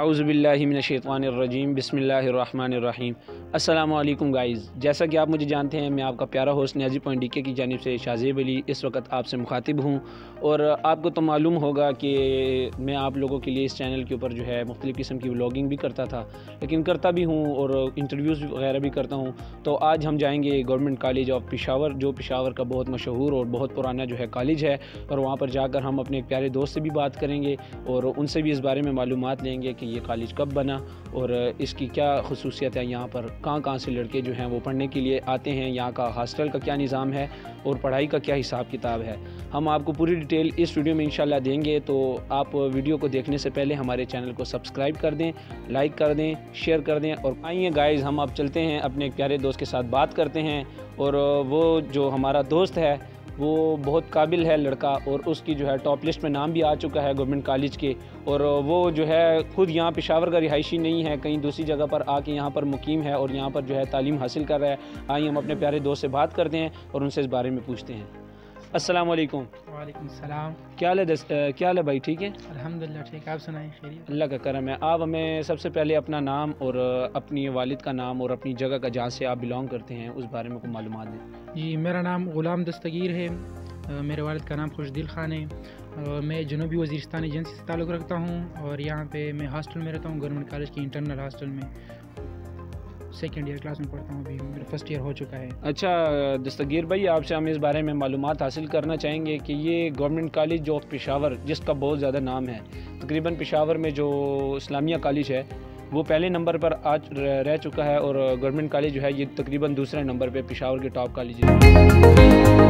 आऊज़ुबिल्लाहि मिनश्शैतानिर्रजीम बिस्मिल्लाहिर्रहमानिर्रहीम। अस्सलामु अलैकुम गाइज़, जैसा कि आप मुझे जानते हैं मैं आपका प्यारा होस्ट न्याज़ी पॉइंट डीके की जानिब से शाहज़ेब अली इस वक्त आपसे मुखातिब हूँ। और आपको तो मालूम होगा कि मैं आप लोगों के लिए इस चैनल के ऊपर जो है मुख्तलिफ़ किस्म की व्लॉगिंग भी करता था, लेकिन करता भी हूँ और इंटरव्यूज़ वगैरह भी करता हूँ। तो आज हम जाएंगे गवर्नमेंट कॉलेज ऑफ पेशावर, जो पेशावर का बहुत मशहूर और बहुत पुराना जो है कॉलेज है, और वहाँ पर जाकर हम अपने एक प्यारे दोस्त से भी बात करेंगे और उनसे भी इस बारे में मालूमात लेंगे कि ये कॉलेज कब बना और इसकी क्या खसूसियत है, यहाँ पर कहाँ से लड़के जो हैं वो पढ़ने के लिए आते हैं, यहाँ का हॉस्टल का क्या निज़ाम है और पढ़ाई का क्या हिसाब किताब है। हम आपको पूरी डिटेल इस वीडियो में इंशाल्लाह देंगे। तो आप वीडियो को देखने से पहले हमारे चैनल को सब्सक्राइब कर दें, लाइक कर दें, शेयर कर दें। और आइए गाइज़, हम अब चलते हैं अपने एक प्यारे दोस्त के साथ बात करते हैं। और वो जो हमारा दोस्त है वो बहुत काबिल है लड़का, और उसकी जो है टॉप लिस्ट में नाम भी आ चुका है गवर्नमेंट कॉलेज के। और वो जो है ख़ुद यहाँ पेशावर का रिहायशी नहीं है, कहीं दूसरी जगह पर आके यहाँ पर मुकीम है और यहाँ पर जो है तालीम हासिल कर रहा है। आइए हम अपने प्यारे दोस्त से बात करते हैं और उनसे इस बारे में पूछते हैं। अस्सलाम वालेकुम। वालेकुम सलाम। क्या हाल है भाई? ठीक है अल्हम्दुलिल्लाह, ठीक। आप सुनाएं? खैरियत? अल्लाह का करम है। आप हमें सबसे पहले अपना नाम और अपनी वालिद का नाम और अपनी जगह का जहाँ से आप बिलोंग करते हैं उस बारे में कोई मालूमात दें। जी, मेरा नाम ग़ुलाम दस्तगीर है। मेरे वालिद का नाम खुशदिल ख़ान है। मैं जनूबी वज़ीरिस्तान एजेंसी से ताल्लुक़ रखता हूँ और यहाँ पे मैं हॉस्टल में रहता हूँ, गवर्नमेंट कॉलेज की इंटरनल हॉस्टल में। सेकेंड ईयर क्लास में पढ़ता हूँ, अभी मेरा फर्स्ट ईयर हो चुका है। अच्छा दस्तगीर भाई, आपसे हम इस बारे में मालूमात हासिल करना चाहेंगे कि ये गवर्नमेंट कॉलेज ऑफ पेशावर, जिसका बहुत ज़्यादा नाम है, तकरीबन पेशावर में जो इस्लामिया कॉलेज है वो पहले नंबर पर आज रह चुका है, और गवर्नमेंट कॉलेज जो है ये तकरीबन दूसरे नंबर पे पेशावर के टॉप कॉलेज है।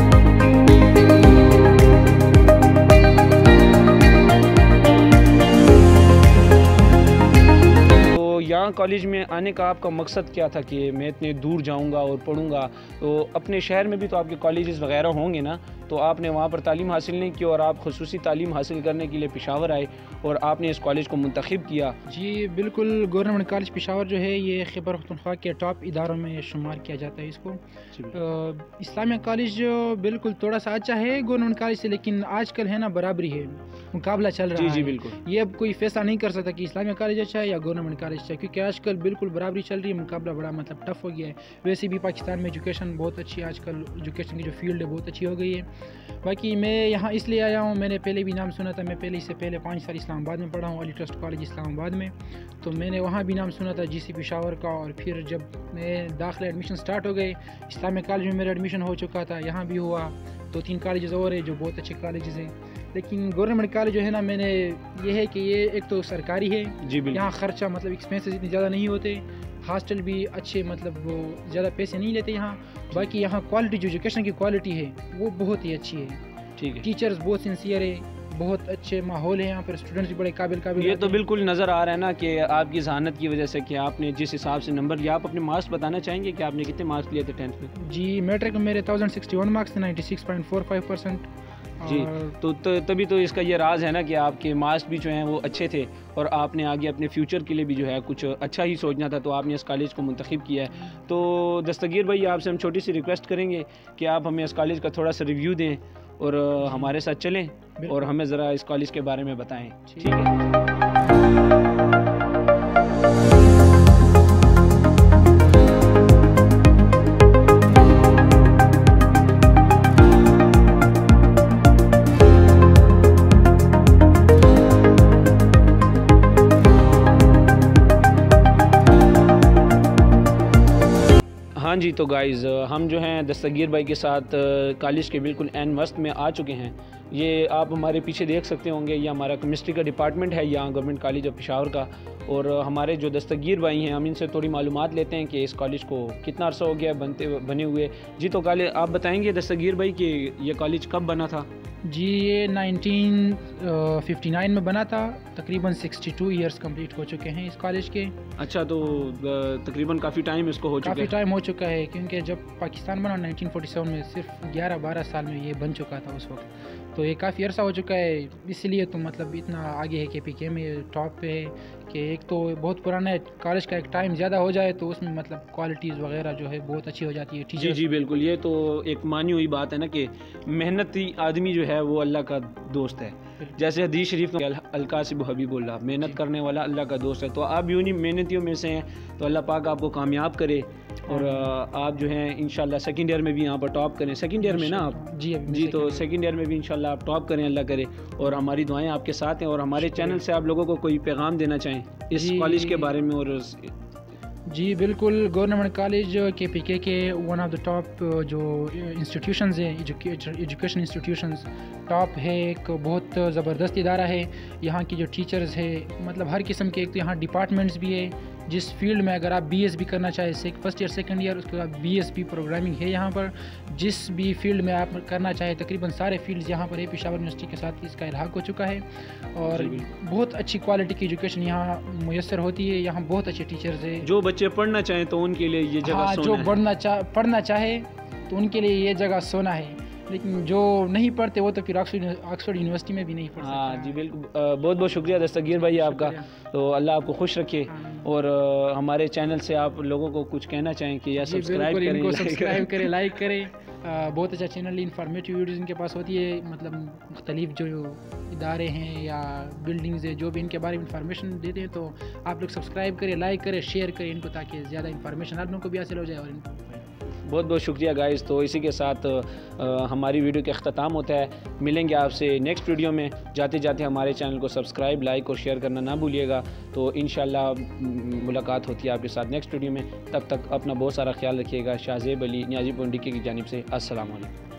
यहाँ कॉलेज में आने का आपका मकसद क्या था कि मैं इतने दूर जाऊँगा और पढ़ूँगा? तो अपने शहर में भी तो आपके कॉलेजेस वगैरह होंगे ना, तो आपने वहाँ पर तालीम हासिल नहीं की और आप खुसूसी तालीम हासिल करने के लिए पेशावर आए और आपने इस कॉलेज को मुंतखब किया। जी बिल्कुल, गवर्नमेंट कॉलेज पेशावर जो है ये खैबर पख्तूनख्वा के टॉप इदारों में शुमार किया जाता है इसको। इस्लामिया कॉलेज जो बिल्कुल थोड़ा सा अच्छा है गवर्नमेंट कॉलेज से, लेकिन आजकल है ना बराबरी है, मुकाबला चल रहा है। जी बिल्कुल, ये अब कोई फैसला नहीं कर सकता कि इस्लामिया कॉलेज अच्छा है या गवर्नमेंट कॉलेज अच्छा है, क्योंकि आजकल बिल्कुल बराबरी चल रही है, मुकाबला बड़ा मतलब टफ हो गया है। वैसे भी पाकिस्तान में एजुकेशन बहुत अच्छी है, आजकल एजुकेशन की जो फील्ड है बहुत अच्छी हो गई है। बाकी मैं यहाँ इसलिए आया हूँ, मैंने पहले भी नाम सुना था, मैं पहले इससे पहले 5 साल इस्लामाबाद में पढ़ा हूँ, अली ट्रस्ट कॉलेज इस्लामाबाद में, तो मैंने वहाँ भी नाम सुना था GC पेशावर का। और फिर जब मैं दाखिला एडमिशन स्टार्ट हो गए, इस्लामिक कॉलेज में मेरा एडमिशन हो चुका था, यहाँ भी हुआ। 2-3 कॉलेजेस और है जो बहुत अच्छे कॉलेजेस हैं, लेकिन गवर्नमेंट कॉलेज जो है ना, मैंने ये है कि ये एक तो सरकारी है, यहाँ ख़र्चा मतलब एक्सपेंसेस इतने ज़्यादा नहीं होते, हॉस्टल भी अच्छे मतलब वो ज़्यादा पैसे नहीं लेते यहाँ। बाकी यहाँ क्वालिटी जो एजुकेशन की क्वालिटी है वो बहुत ही अच्छी है। ठीक है, टीचर्स बहुत सिंसियर है, बहुत अच्छे माहौल है यहाँ पर, स्टूडेंट्स भी बड़े काबिल। ये तो बिल्कुल नज़र आ रहा है ना कि आपकी जहानत की वजह से कि आपने जिस हिसाब से नंबर लिया। आप अपने मार्क्स बताना चाहेंगे कि आपने कितने मार्क्स लिए थे 10th में? जी, मैट्रिक में मेरे 1061 मार्क्स थे, 96.45%। जी, तो तभी तो इसका ये राज है ना कि आपके मार्क्स भी जो हैं वो अच्छे थे और आपने आगे अपने फ्यूचर के लिए भी जो है कुछ अच्छा ही सोचना था, तो आपने इस कॉलेज को मुंतखब किया है। तो दस्तगीर भाई, आपसे हम छोटी सी रिक्वेस्ट करेंगे कि आप हमें इस कॉलेज का थोड़ा सा रिव्यू दें और हमारे साथ चलें और हमें ज़रा इस कॉलेज के बारे में बताएं। ठीक है। हाँ जी, तो गाइज़ हम जो हैं दस्तगीर भाई के साथ कॉलेज के बिल्कुल एन वस्त में आ चुके हैं। ये आप हमारे पीछे देख सकते होंगे, ये हमारा केमिस्ट्री का डिपार्टमेंट है यहाँ गवर्नमेंट कॉलेज ऑफ पेशावर का। और हमारे जो दस्तगीर भाई हैं, हम इनसे थोड़ी मालूमात लेते हैं कि इस कॉलेज को कितना अर्सा हो गया बने हुए। जी, तो कॉलेज आप बताएंगे दस्तगीर भाई कि ये कॉलेज कब बना था? जी, ये 1959 में बना था, तकरीबन 62 ईयर्स कंप्लीट हो चुके हैं इस कॉलेज के। अच्छा, तो तकरीबन काफ़ी टाइम इसको हो चुका है? काफ़ी टाइम हो चुका है, क्योंकि जब पाकिस्तान बना 1947 में सिर्फ 11-12 साल में ये बन चुका था उस वक्त। तो ये काफ़ी अर्सा हो चुका है, इसलिए तो मतलब इतना आगे है KPK में टॉप पे है कि एक तो बहुत पुराना है, कॉलेज का एक टाइम ज़्यादा हो जाए तो उसमें मतलब क्वालिटीज़ वगैरह जो है बहुत अच्छी हो जाती है। जी जी बिल्कुल, ये तो एक मानी हुई बात है ना कि मेहनती आदमी जो है वो अल्लाह का दोस्त है। जैसे हदीस शरीफ का अलकासिब हबीबुल्लाह, मेहनत करने वाला अल्लाह का दोस्त है। तो आप यूँ नहीं मेहनतियों में से हैं तो अल्लाह पाक आपको कामयाब करे और आप जो हैं इंशाल्लाह सेकंड ईयर में भी यहाँ पर टॉप करें। सेकंड ईयर में ना आप? जी तो सेकंड ईयर में भी इंशाल्लाह आप टॉप करें, अल्लाह करे। और हमारी दुआएं आपके साथ हैं। और हमारे चैनल से आप लोगों को कोई पैगाम देना चाहें इस कॉलेज के बारे में? और जी बिल्कुल, गवर्नमेंट कॉलेज KPK के वन ऑफ द टॉप जो इंस्टीट्यूशंस हैं, एजुकेशन इंस्टीट्यूशंस टॉप है, एक बहुत ज़बरदस्त इदारा है। यहाँ की जो टीचर्स है मतलब हर किस्म के, एक तो यहाँ डिपार्टमेंट्स भी है जिस फील्ड में अगर आप BS भी करना चाहें, फर्स्ट ईयर सेकंड ईयर, उसके बाद BSc प्रोग्रामिंग है यहाँ पर। जिस भी फील्ड में आप करना चाहें तकरीबन सारे फील्ड्स यहाँ पर है। पेशावर यूनिवर्सिटी के साथ इसका इल्हाक हो चुका है और बहुत अच्छी क्वालिटी की एजुकेशन यहाँ मुयसर होती है। यहाँ बहुत अच्छे टीचर्स है। जो बच्चे पढ़ना चाहें तो उनके लिए ये जगह सोना है। जो पढ़ना चाहे तो उनके लिए ये जगह सोना है, लेकिन जो नहीं पढ़ते वो तो फिर ऑक्सफोर्ड यूनिवर्सिटी में भी नहीं पढ़ सकते। हाँ जी बिल्कुल, बहुत बहुत शुक्रिया दस्तगीर भाई आपका। तो अल्लाह आपको खुश रखे। और हमारे चैनल से आप लोगों को कुछ कहना चाहें कि या सब्सक्राइब करें, लाइक करें। बहुत अच्छा चैनल, इंफॉर्मेटिव वीडियोज़ इनके पास होती है। मतलब मुख्तलिफ जो इदारे हैं या बिल्डिंग्स है जो भी इनके बारे में इंफॉर्मेशन देते हैं, तो आप लोग सब्सक्राइब करें, लाइक करें, शेयर करें इनको, ताकि ज़्यादा इंफॉर्मेशन आप लोगों को भी हासिल हो जाए। और इनको बहुत बहुत शुक्रिया गाइस। तो इसी के साथ हमारी वीडियो का अख्ताम होता है। मिलेंगे आपसे नेक्स्ट वीडियो में। जाते जाते हमारे चैनल को सब्सक्राइब, लाइक और शेयर करना ना भूलिएगा। तो इंशाल्लाह मुलाकात होती है आपके साथ नेक्स्ट वीडियो में। तब तक अपना बहुत सारा ख्याल रखिएगा। शाहज़ेब अली, नियाज़ी पॉइंट की जानिब से अस्सलाम वालेकुम।